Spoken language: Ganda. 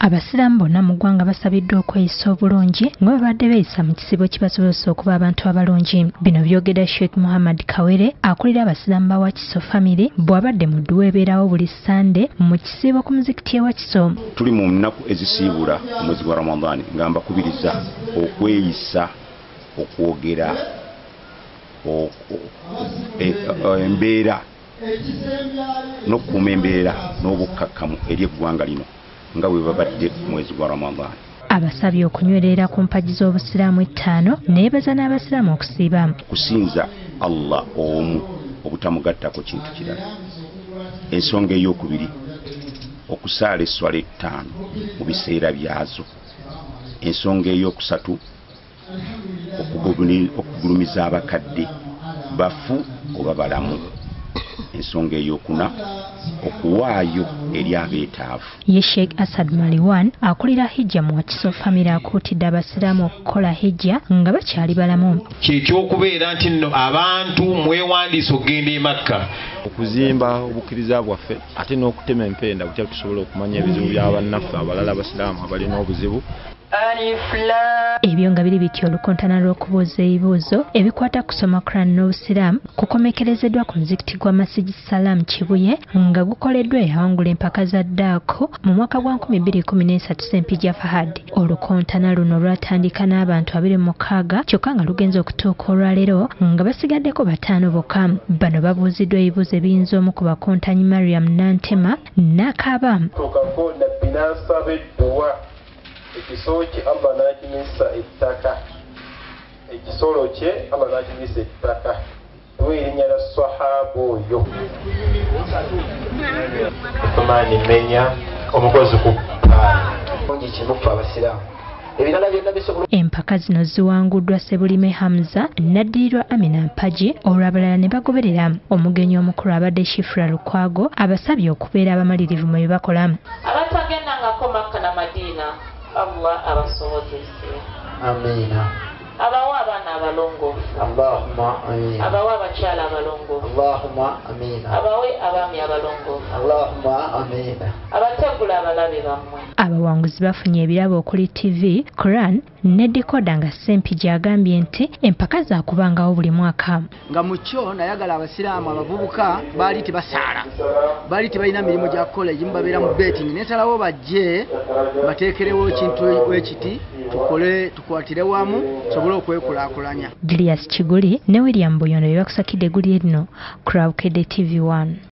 Abasiraamu bonna mu ggwanga basabiddwa okweyisa obulungi nga babadde beeyisa mu kisibo kibasobozesa okuba abantu abalungi. Bino byogera Sheikh Muhammad Kawere akulira abasiraamu ba Wakiso family bw'abadde mu Dhuwa ebeerawo buli Sande mu kisibo ku muzikiti e Wakiso. Tuli mu nnaku ezisiibula omwezi gwa Ramadani nga mbakubiriza okweyisa, okwogera embeera n'okukuuma embeera n'obukkakkamu eri eggwanga lino nga bwe babadde mwezi gwa Ramadani. Abasabye okunywerera ku mpagi z'obusiraamu 5 neebaza n'abasiraamu okusiiba. Kusinza Allah omu obutamugattako kintu kirala. Ensonga ey'okubiri okusaala esswala 5 mu biseera byazo. Ensonga ey'okusatu okugulumiza abakadde bafu oba balamu. Ensonga ey'okuna okuwaayo eri abeetaavu. Ye Sheikh Asad Maliwan akulira hijja mu Wakiso family akuutidde abasiraamu okukola hijja nga bakyali balamu. Kyekyokubeera nti nno abantu mwewandiisa okugenda e Makka okuzimba obukkiriza bwaffe ate n'okutema empenda kutya tusobola okumanya ebizibu by'abannaffe abalala abasiraamu abalina obuzibu. Ebyo nga biri bityo olukontana lw'okubuuza ebibuuzo ebikwata kusoma Quran n'obusiraamu kukomekerezeddwa ku muzikiti gwa Masjid Salam Kibuye nga gukoleddwa eyawangula empaka za Ddaako mu mwaka gwa 2013 Ssempijja Fahad. Olukontana luno lwatandika n'abantu 26 kyokka nga lugenza okutuuka olwaleero nga basigaddeko 5 bokka. Bano babuuziddwa ebibuuzo ebiyinza omu ku bakontanyi Mariam Nantema n'akaaba. Ekisolo kye Allah n'akimisa ettaka. Ekisolo kye Allah n'akimisa ettaka. Erinnya lya sahaba oyo. Omani menya omukozi ku ongi kimufa abasiraamu. Empaka zino ziwanguddwa Sebulime Hamza n'addirirwa Amina Mpaji olw'abalala ne bagoberera. Omugenyi omukulu abadde Shifra Lukwago abasabye okubeera abamalirivu mu bye bakola. Abatagendangako Makka na Madina Allah abasobozese. Amina. Abawa abaana abalongoofu. Allahumma amina. Abawa abakyala abalongoofu. Allahumma amina. Abawe abaami abalongoofu. Allahumma amina. Abategula abalabe bammwe. Abawanguzi bafunye ebirabo okuli TV, Quran ne decoder nga Ssempijja agambye nti empaka za kubangawo buli mwaka. Nga mucho nayagala abasiraamu abavubuka baali tebasaala. Baali tebalina mirimu gya kukola egimu babeera mu betting. Nesalawo bajje bateekerewo ekintu ekiti tukole tukwatire wamu sobole okwekulaakulanya. Julius Kiguli ne William Boyono bye bakusakidde eggulire lino ku Bukedde TV 1.